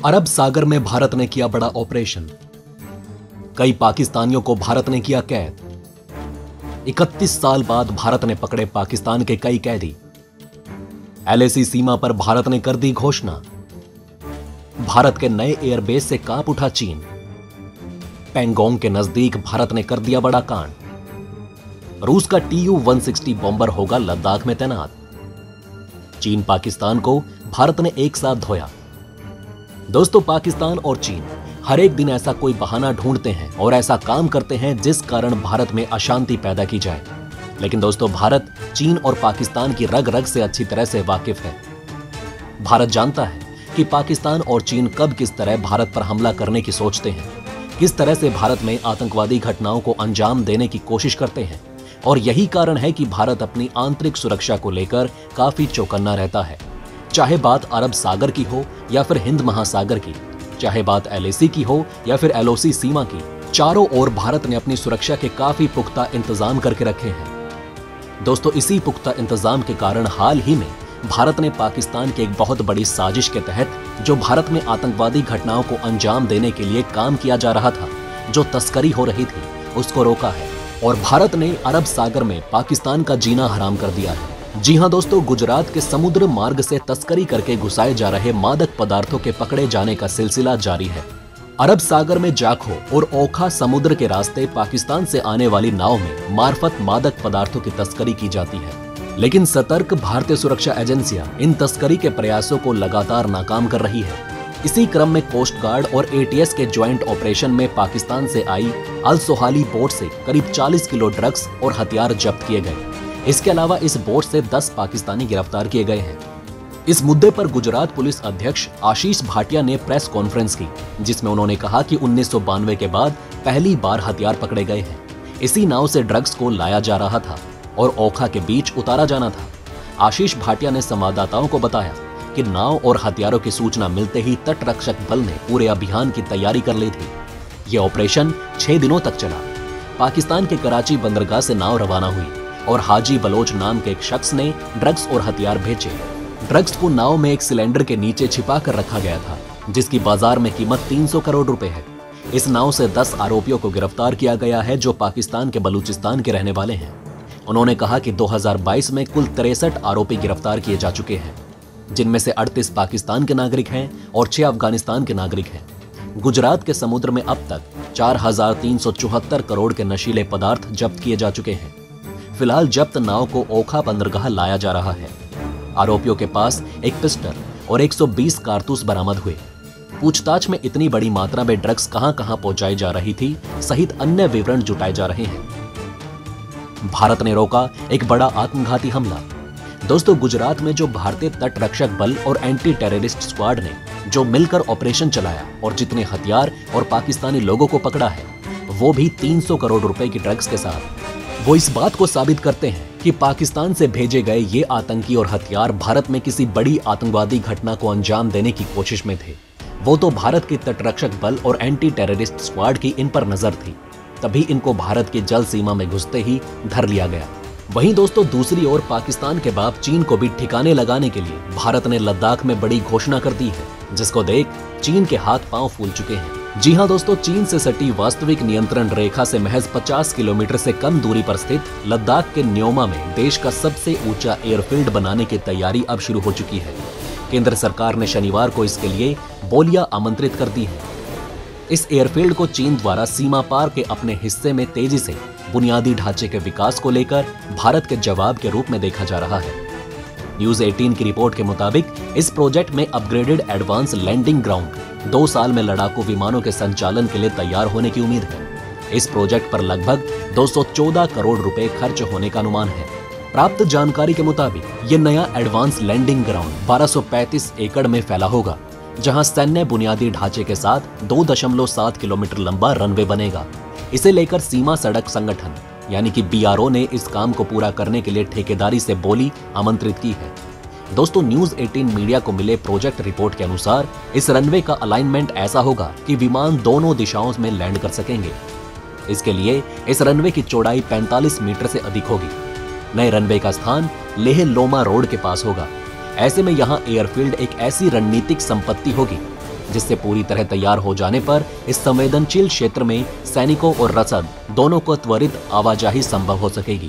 अरब सागर में भारत ने किया बड़ा ऑपरेशन। कई पाकिस्तानियों को भारत ने किया कैद। 31 साल बाद भारत ने पकड़े पाकिस्तान के कई कैदी। LAC सीमा पर भारत ने कर दी घोषणा। भारत के नए एयरबेस से कांप उठा चीन। पैंगोंग के नजदीक भारत ने कर दिया बड़ा कांड। रूस का Tu-160 बॉम्बर होगा लद्दाख में तैनात। चीन पाकिस्तान को भारत ने एक साथ धोया। दोस्तों, पाकिस्तान और चीन हर एक दिन ऐसा कोई बहाना ढूंढते हैं और ऐसा काम करते हैं जिस कारण भारत में अशांति पैदा की जाए। लेकिन दोस्तों, भारत चीन और पाकिस्तान की रग रग से अच्छी तरह से वाकिफ है। भारत जानता है कि पाकिस्तान और चीन कब किस तरह भारत पर हमला करने की सोचते हैं, किस तरह से भारत में आतंकवादी घटनाओं को अंजाम देने की कोशिश करते हैं, और यही कारण है कि भारत अपनी आंतरिक सुरक्षा को लेकर काफी चौकन्ना रहता है। चाहे बात अरब सागर की हो या फिर हिंद महासागर की, चाहे बात LAC की हो या फिर LOC सीमा की, चारों ओर भारत ने अपनी सुरक्षा के काफी पुख्ता इंतजाम करके रखे हैं। दोस्तों, इसी पुख्ता इंतजाम के कारण हाल ही में भारत ने पाकिस्तान की एक बहुत बड़ी साजिश के तहत जो भारत में आतंकवादी घटनाओं को अंजाम देने के लिए काम किया जा रहा था, जो तस्करी हो रही थी, उसको रोका है। और भारत ने अरब सागर में पाकिस्तान का जीना हराम कर दिया है। जी हां दोस्तों, गुजरात के समुद्र मार्ग से तस्करी करके घुसाए जा रहे मादक पदार्थों के पकड़े जाने का सिलसिला जारी है। अरब सागर में जाखो और ओखा समुद्र के रास्ते पाकिस्तान से आने वाली नाव में मार्फत मादक पदार्थों की तस्करी की जाती है। लेकिन सतर्क भारतीय सुरक्षा एजेंसियां इन तस्करी के प्रयासों को लगातार नाकाम कर रही है। इसी क्रम में कोस्ट गार्ड और ATS के ज्वाइंट ऑपरेशन में पाकिस्तान से आई अल सोहाली बोट से करीब 40 किलो ड्रग्स और हथियार जब्त किए गए। इसके अलावा इस बोट से 10 पाकिस्तानी गिरफ्तार किए गए हैं। इस मुद्दे पर गुजरात पुलिस अध्यक्ष आशीष भाटिया ने प्रेस कॉन्फ्रेंस की, जिसमें उन्होंने कहा कि 1992 के बाद पहली बार हथियार पकड़े गए हैं। इसी नाव से ड्रग्स को लाया जा रहा था और ओखा के बीच उतारा जाना था। आशीष भाटिया ने संवाददाताओं को बताया कि नाव और हथियारों की सूचना मिलते ही तटरक्षक बल ने पूरे अभियान की तैयारी कर ली थी। यह ऑपरेशन 6 दिनों तक चला। पाकिस्तान के कराची बंदरगाह से नाव रवाना हुई और हाजी बलोच नाम के एक शख्स ने ड्रग्स और हथियार भेजे। ड्रग्स को नाव में एक सिलेंडर के नीचे छिपा कर रखा गया था, जिसकी बाजार में कीमत 300 करोड़ रुपए है। इस नाव से 10 आरोपियों को गिरफ्तार किया गया है, जो पाकिस्तान के बलूचिस्तान के रहने वाले हैं। उन्होंने कहा कि 2022 में कुल 63 आरोपी गिरफ्तार किए जा चुके हैं, जिनमें से 38 पाकिस्तान के नागरिक हैं और 6 अफगानिस्तान के नागरिक हैं। गुजरात के समुद्र में अब तक 4374 करोड़ के नशीले पदार्थ जब्त किए जा चुके हैं। फिलहाल जब्त नाव को ओखा बंदरगाह लाया जा रहा है। आरोपियों के पास एक पिस्टल और 120 कारतूस बरामद हुए। पूछताछ में इतनी बड़ी मात्रा में ड्रग्स कहां-कहां पहुंचाई जा रही थी सहित अन्य विवरण जुटाए जा रहे हैं। भारत ने रोका एक बड़ा आत्मघाती हमला। दोस्तों, गुजरात में जो भारतीय तटरक्षक बल और एंटी टेररिस्ट स्क्वाड ने जो मिलकर ऑपरेशन चलाया और जितने हथियार और पाकिस्तानी लोगों को पकड़ा है, वो भी 300 करोड़ रुपए की ड्रग्स के साथ, वो इस बात को साबित करते हैं कि पाकिस्तान से भेजे गए ये आतंकी और हथियार भारत में किसी बड़ी आतंकवादी घटना को अंजाम देने की कोशिश में थे। वो तो भारत के तटरक्षक बल और एंटी टेररिस्ट स्क्वाड की इन पर नजर थी, तभी इनको भारत की जल सीमा में घुसते ही धर लिया गया। वहीं दोस्तों, दूसरी ओर पाकिस्तान के बाद चीन को भी ठिकाने लगाने के लिए भारत ने लद्दाख में बड़ी घोषणा कर दी है, जिसको देख चीन के हाथ पांव फूल चुके हैं। जी हां दोस्तों, चीन से सटी वास्तविक नियंत्रण रेखा से महज 50 किलोमीटर से कम दूरी पर स्थित लद्दाख के न्योमा में देश का सबसे ऊंचा एयरफील्ड बनाने की तैयारी अब शुरू हो चुकी है। केंद्र सरकार ने शनिवार को इसके लिए बोलियां आमंत्रित कर दी है। इस एयरफील्ड को चीन द्वारा सीमा पार के अपने हिस्से में तेजी से बुनियादी ढांचे के विकास को लेकर भारत के जवाब के रूप में देखा जा रहा है। न्यूज 18 की रिपोर्ट के मुताबिक इस प्रोजेक्ट में अपग्रेडेड एडवांस लैंडिंग ग्राउंड 2 साल में लड़ाकू विमानों के संचालन के लिए तैयार होने की उम्मीद है। इस प्रोजेक्ट पर लगभग 214 करोड़ रुपए खर्च होने का अनुमान है। प्राप्त जानकारी के मुताबिक ये नया एडवांस लैंडिंग ग्राउंड 1235 एकड़ में फैला होगा, जहां सैन्य बुनियादी ढांचे के साथ 2.7 किलोमीटर लंबा रनवे बनेगा। इसे लेकर सीमा सड़क संगठन यानी कि BRO ने इस काम को पूरा करने के लिए ठेकेदारी से बोली आमंत्रित की है। दोस्तों, न्यूज 18 मीडिया को मिले प्रोजेक्ट रिपोर्ट के अनुसार इस रनवे का अलाइनमेंट ऐसा होगा कि विमान दोनों दिशाओं में लैंड कर सकेंगे। इसके लिए इस रनवे की चौड़ाई 45 मीटर से अधिक होगी। नए रनवे का स्थान लेह लोमा रोड के पास होगा। ऐसे में यहाँ एयरफील्ड एक ऐसी रणनीतिक संपत्ति होगी जिससे पूरी तरह तैयार हो जाने पर इस संवेदनशील क्षेत्र में सैनिकों और रसद दोनों को त्वरित आवाजाही संभव हो सकेगी।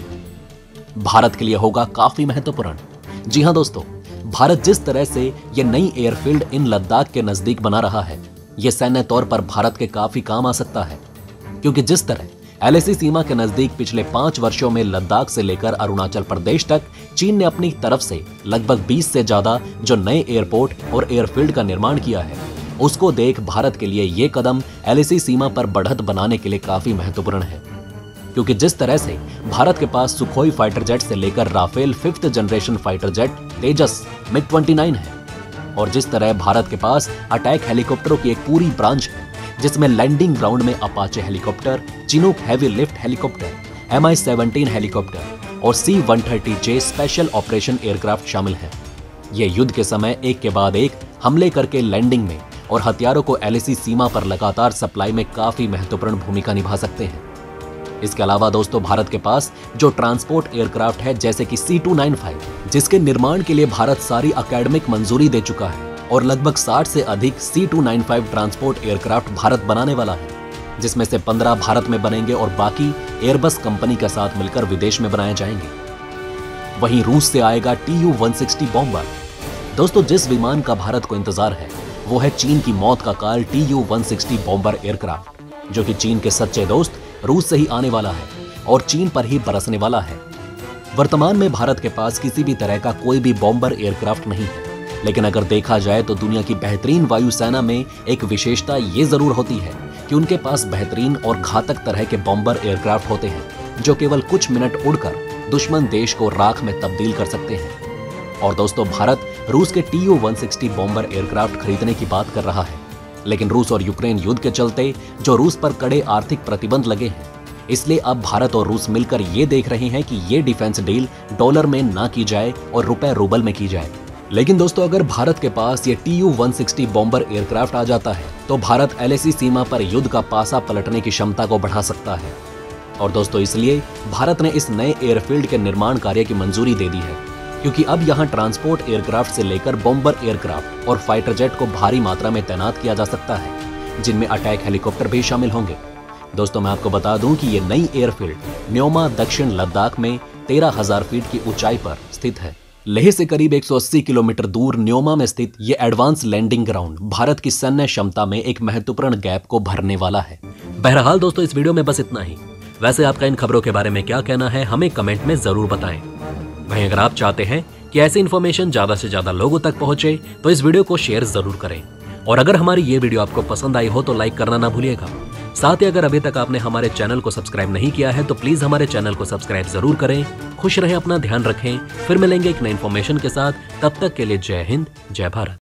भारत के लिए होगा काफी महत्वपूर्ण। जी हां दोस्तों, भारत जिस तरह से यह नई एयरफील्ड इन लद्दाख के नजदीक बना रहा है, यह सैन्य तौर पर भारत के काफी काम आ सकता है, क्योंकि जिस तरह एलएसी सीमा के नजदीक पिछले 5 वर्षों में लद्दाख से लेकर अरुणाचल प्रदेश तक चीन ने अपनी तरफ से लगभग 20 से ज्यादा जो नए एयरपोर्ट और एयरफील्ड का निर्माण किया है, उसको देख भारत के लिए यह कदम एलएसी सीमा पर बढ़त बनाने के लिए काफी महत्वपूर्ण है। क्योंकि जिस तरह से भारत के पास सुखोई फाइटर जेट से लेकर Rafale 5th generation fighter jet Tejas MiG-29 है, और जिस तरह भारत के पास अटैक हेलीकॉप्टरों की एक पूरी ब्रांच है जिसमें लैंडिंग ग्राउंड में Apache helicopter, Chinook heavy lift helicopter, Mi-17 helicopter और C-130J स्पेशल ऑपरेशन एयरक्राफ्ट शामिल हैं। ये युद्ध के समय एक के बाद एक हमले करके लैंडिंग में और हथियारों को एलएसी सीमा पर लगातार सप्लाई में काफी महत्वपूर्ण भूमिका निभा सकते हैं। इसके अलावा दोस्तों, भारत के पास जो ट्रांसपोर्ट एयरक्राफ्ट है जैसे कि C-295, जिसके निर्माण के लिए भारत सारी अकेडमिक मंजूरी दे चुका है, और लगभग 60 से अधिक C-295 ट्रांसपोर्ट एयरक्राफ्ट भारत बनाने वाला है, जिसमें से 15 भारत में बनेंगे और बाकी एयरबस कंपनी के साथ मिलकर विदेश में बनाए जाएंगे। वहीं रूस से आएगा Tu-160 बॉम्बर। दोस्तों, जिस विमान का भारत को इंतजार है वो है चीन की मौत का काल Tu-160 बॉम्बर एयरक्राफ्ट, जो कि चीन के सच्चे दोस्त रूस से ही आने वाला है और चीन पर ही बरसने वाला है। वर्तमान में भारत के पास किसी भी तरह का कोई भी बॉम्बर एयरक्राफ्ट नहीं है, लेकिन अगर देखा जाए तो दुनिया की बेहतरीन वायुसेना में एक विशेषता ये जरूर होती है कि उनके पास बेहतरीन और घातक तरह के बॉम्बर एयरक्राफ्ट होते हैं जो केवल कुछ मिनट उड़कर दुश्मन देश को राख में तब्दील कर सकते हैं। और दोस्तों, भारत रूस के Tu-160 बॉम्बर एयरक्राफ्ट खरीदने की बात कर रहा है, लेकिन रूस और यूक्रेन युद्ध के चलते जो रूस पर कड़े आर्थिक प्रतिबंध लगे हैं, इसलिए अब भारत और रूस मिलकर ये देख रहे हैं कि ये डिफेंस डील डॉलर में ना की जाए और रुपए रूबल में की जाए। लेकिन दोस्तों, अगर भारत के पास ये Tu-160 बॉम्बर एयरक्राफ्ट आ जाता है तो भारत एलएसी सीमा पर युद्ध का पासा पलटने की क्षमता को बढ़ा सकता है। और दोस्तों, इसलिए भारत ने इस नए एयरफील्ड के निर्माण कार्य की मंजूरी दे दी है, क्योंकि अब यहां ट्रांसपोर्ट एयरक्राफ्ट से लेकर बॉम्बर एयरक्राफ्ट और फाइटर जेट को भारी मात्रा में तैनात किया जा सकता है, जिनमें अटैक हेलीकॉप्टर भी शामिल होंगे। दोस्तों, मैं आपको बता दूं कि ये नई एयरफील्ड न्योमा दक्षिण लद्दाख में 13,000 फीट की ऊंचाई पर स्थित है। लेह से करीब 180 किलोमीटर दूर न्योमा में स्थित ये एडवांस लैंडिंग ग्राउंड भारत की सैन्य क्षमता में एक महत्वपूर्ण गैप को भरने वाला है। बहरहाल दोस्तों, इस वीडियो में बस इतना ही। वैसे आपका इन खबरों के बारे में क्या कहना है, हमें कमेंट में जरूर बताएं। वहीं अगर आप चाहते हैं कि ऐसी इन्फॉर्मेशन ज्यादा से ज्यादा लोगों तक पहुंचे तो इस वीडियो को शेयर जरूर करें, और अगर हमारी ये वीडियो आपको पसंद आई हो तो लाइक करना ना भूलिएगा। साथ ही अगर अभी तक आपने हमारे चैनल को सब्सक्राइब नहीं किया है तो प्लीज हमारे चैनल को सब्सक्राइब जरूर करें। खुश रहें, अपना ध्यान रखें। फिर मिलेंगे एक नई इन्फॉर्मेशन के साथ। तब तक के लिए जय हिंद, जय भारत।